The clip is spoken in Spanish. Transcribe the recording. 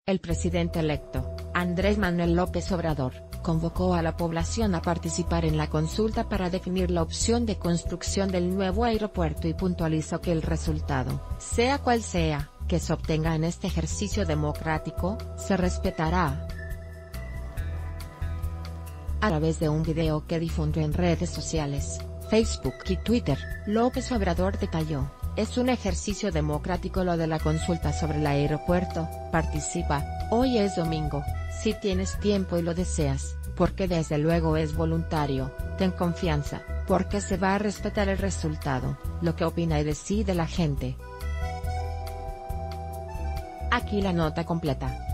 El presidente electo, Andrés Manuel López Obrador, convocó a la población a participar en la consulta para definir la opción de construcción del nuevo aeropuerto y puntualizó que el resultado, sea cual sea, que se obtenga en este ejercicio democrático, se respetará. A través de un video que difundió en redes sociales, Facebook y Twitter, López Obrador detalló: "Es un ejercicio democrático lo de la consulta sobre el aeropuerto, participa, hoy es domingo, si tienes tiempo y lo deseas, porque desde luego es voluntario, ten confianza, porque se va a respetar el resultado, lo que opina y decide la gente". Aquí la nota completa.